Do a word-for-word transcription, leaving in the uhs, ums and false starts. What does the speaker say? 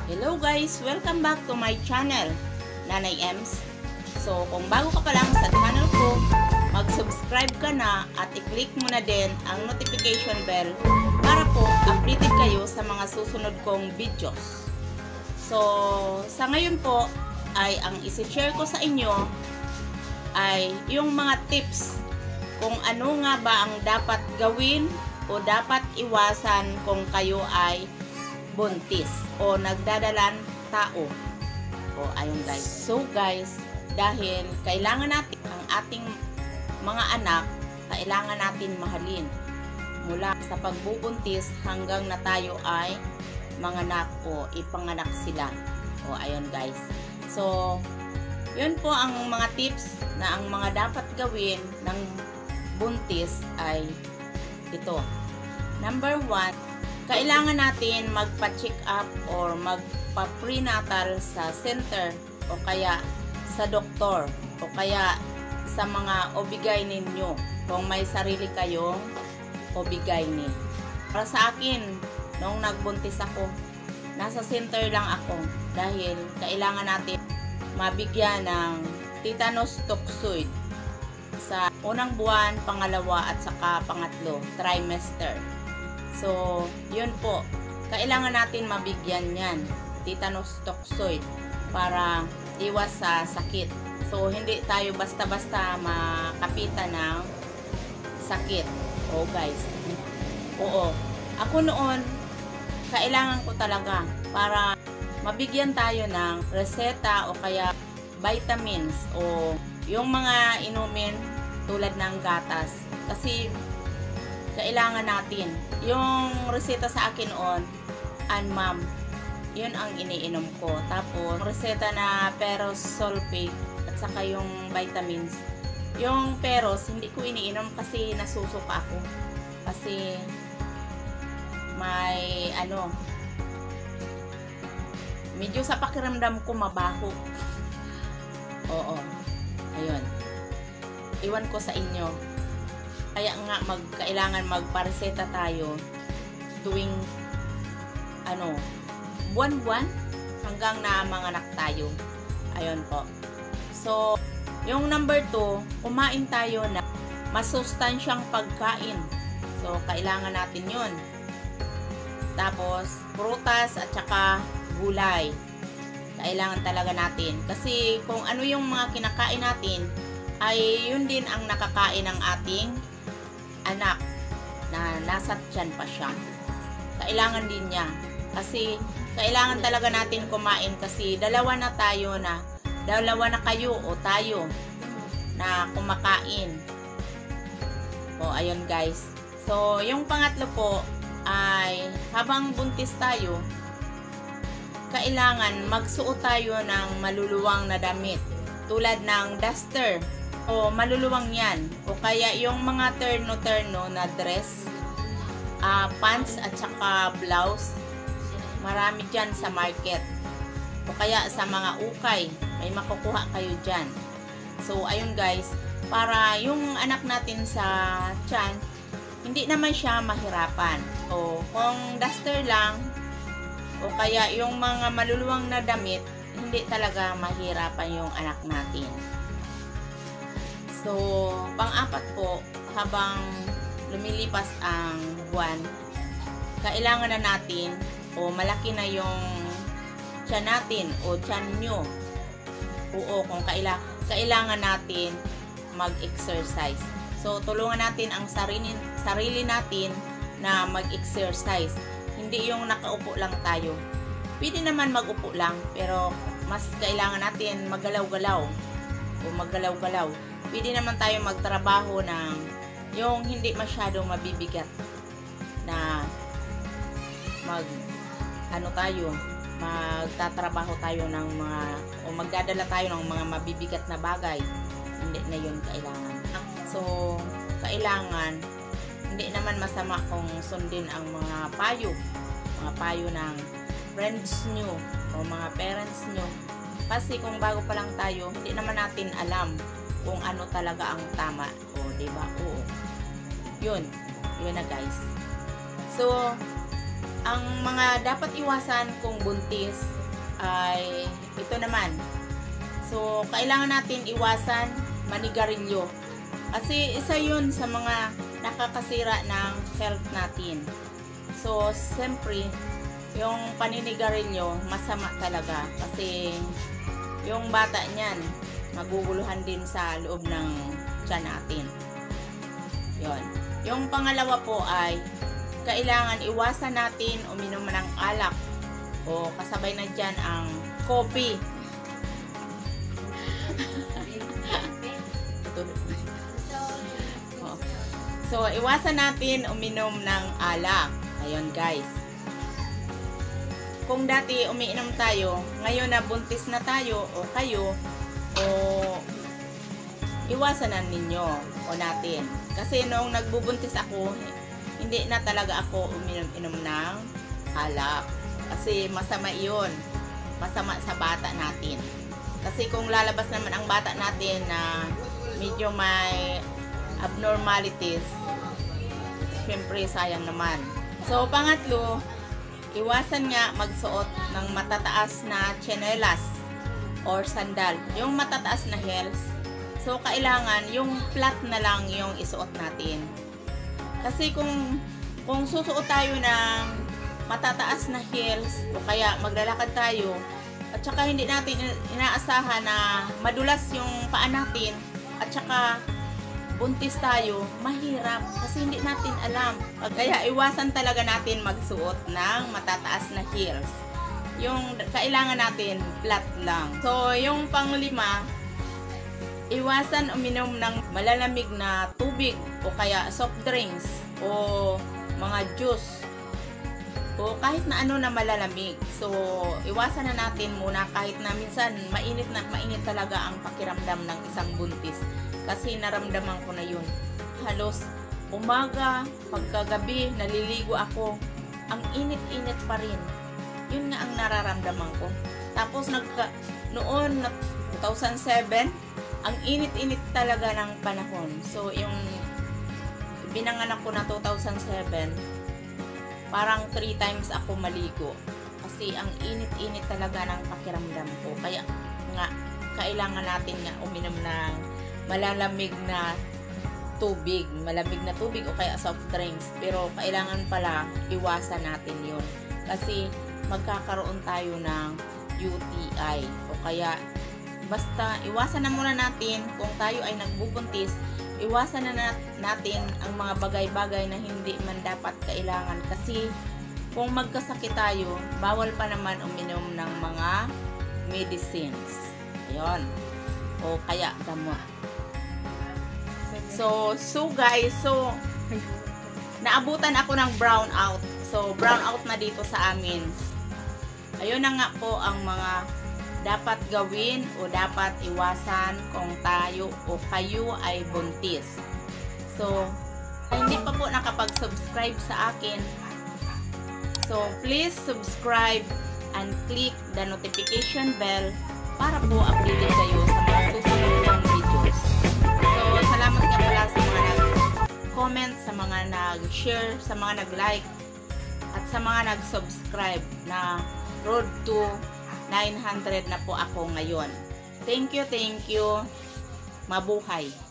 Hello guys! Welcome back to my channel, Nanay Ems. So, kung bago ka pa lang sa channel ko, mag-subscribe ka na at i-click mo na din ang notification bell para po updated kayo sa mga susunod kong videos. So, sa ngayon po ay ang isi-share ko sa inyo ay yung mga tips kung ano nga ba ang dapat gawin o dapat iwasan kung kayo ay buntis o nagdadalang tao. O ayun guys. So guys, dahil kailangan natin ang ating mga anak, kailangan natin mahalin mula sa pagbubuntis hanggang na tayo ay manganak o ipanganak sila. O ayun guys. So, yun po ang mga tips na ang mga dapat gawin ng buntis ay ito. Number one, kailangan natin magpa-check up or magpa-prenatal sa center o kaya sa doktor o kaya sa mga O B G Y N ninyo kung may sarili kayong O B G Y N. Para sa akin, nung nagbuntis ako, nasa center lang ako dahil kailangan natin mabigyan ng tetanus toxoid sa unang buwan, pangalawa at saka pangatlo, trimester. So, yun po. Kailangan natin mabigyan yan, tetanus toxoid, para iwas sa sakit. So, hindi tayo basta-basta makapitan ng sakit. Oh, guys. Oo. Ako noon, kailangan ko talaga para mabigyan tayo ng reseta o kaya vitamins o yung mga inumin tulad ng gatas. Kasi, kailangan natin. Yung reseta sa akin on, Anmam, yun ang iniinom ko. Tapos, reseta na Peros sulfate at saka yung vitamins. Yung Peros, hindi ko iniinom kasi nasusuka ako. Kasi, may, ano, medyo sa pakiramdam ko mabaho. Oo. Ayun. Iwan ko sa inyo. Kaya nga mag kailangan magpareseta tayo tuwing ano, buwan-buwan hanggang na manganak tayo. Ayun po. So, yung number two, kumain tayo na masustansyang pagkain. So, kailangan natin 'yun. Tapos, prutas at saka gulay. Kailangan talaga natin. Kasi kung ano yung mga kinakain natin, ay yun din ang nakakain ng ating anak na nasa tiyan pa siya. Kailangan din niya. Kasi kailangan talaga natin kumain kasi dalawa na tayo na, dalawa na kayo o tayo na kumakain. O ayun guys. So yung pangatlo po ay habang buntis tayo, kailangan magsuot tayo ng maluluwang na damit tulad ng duster o maluluwang yan o kaya yung mga terno-terno na dress, uh, pants at saka blouse, marami dyan sa market o kaya sa mga ukay, may makukuha kayo dyan. So ayun guys, para yung anak natin sa tiyan hindi naman siya mahirapan. O kung duster lang o kaya yung mga maluluwang na damit, hindi talaga mahirapan yung anak natin. So, pang-apat po, habang lumilipas ang buwan, kailangan na natin o malaki na yung tiyan natin o tiyan nyo. Oo, kung kaila, kailangan natin mag-exercise. So, tulungan natin ang sarili, sarili natin na mag-exercise. Hindi yung nakaupo lang tayo. Pwede naman mag-upo lang, pero mas kailangan natin maggalaw-galaw o maggalaw-galaw. Pwede naman tayo magtrabaho ng yung hindi masyadong mabibigat na mag ano tayo, magtatrabaho tayo ng mga o magdadala tayo ng mga mabibigat na bagay. Hindi na yun kailangan. So, kailangan hindi naman masama kung sundin ang mga payo, mga payo ng friends nyo o mga parents nyo. Kasi kung bago pa lang tayo, hindi naman natin alam kung ano talaga ang tama. O, diba? Oo. Yun. Yun na guys. So, ang mga dapat iwasan kung buntis ay ito naman. So, kailangan natin iwasan manigarilyo. Kasi isa yun sa mga nakakasira ng health natin. So, siyempre, yung paninigarilyo, masama talaga. Kasi, yung bata niyan, maguguluhan din sa loob ng tiyan natin. Yun. Yung pangalawa po ay, kailangan iwasan natin uminom ng alak. O kasabay na dyan ang coffee. So, iwasan natin uminom ng alak. Ayun guys. Kung dati umiinom tayo, ngayon na buntis na tayo o kayo, o iwasan na ninyo o natin. Kasi noong nagbubuntis ako, hindi na talaga ako uminom-inom ng alak. Kasi masama iyon. Masama sa bata natin. Kasi kung lalabas naman ang bata natin na medyo may abnormalities, syempre sayang naman. So, pangatlo, iwasan nga magsuot ng matataas na tsinelas or sandal. Yung matataas na heels, so kailangan yung flat na lang yung isuot natin. Kasi kung kung susuot tayo ng matataas na heels o kaya maglalakad tayo at saka hindi natin inaasahan na madulas yung paa natin at saka buntis tayo, mahirap kasi hindi natin alam. Kaya iwasan talaga natin magsuot ng matataas na heels. Yung kailangan natin flat lang. So, yung panglima, iwasan uminom ng malalamig na tubig o kaya soft drinks o mga juice o kahit na ano na malalamig. So, iwasan na natin muna kahit na minsan mainit na mainit talaga ang pakiramdam ng isang buntis. Kasi naramdaman ko na yun. Halos umaga, pagkagabi, naliligo ako. Ang init-init pa rin. Yun nga ang nararamdaman ko. Tapos nagka, noon, two thousand seven, ang init-init talaga ng panahon. So, yung binanganak ko na two thousand seven, parang three times ako maligo. Kasi ang init-init talaga ng pakiramdam ko. Kaya nga, kailangan natin nga uminom ng malalamig na tubig, malamig na tubig o kaya soft drinks. Pero kailangan pala iwasan natin yun. Kasi magkakaroon tayo ng U T I o kaya basta iwasan na muna natin kung tayo ay nagbubuntis, iwasan na natin ang mga bagay-bagay na hindi man dapat kailangan. Kasi kung magkasakit tayo, bawal pa naman uminom ng mga medicines. Ayun. O kaya gamot. So, so guys, so naabutan ako ng brown out. So, brown out na dito sa amin. Ayun na nga po ang mga dapat gawin o dapat iwasan kung tayo o kayo ay buntis. So, hindi pa po nakapag-subscribe sa akin. So, please subscribe and click the notification bell para po updated kayo sa mga susunod kong videos. So, salamat nga pala sa mga nag-comment, sa mga nag-share, sa mga nag-like, at sa mga nag-subscribe na road to nine hundred na po ako ngayon. Thank you, thank you. Mabuhay!